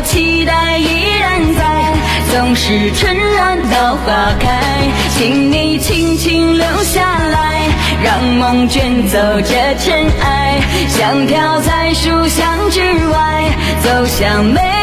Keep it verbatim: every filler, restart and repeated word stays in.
期待依然在，总是春暖到花开，请你轻轻留下来，让梦卷走这尘埃，像飘在书香之外，走向美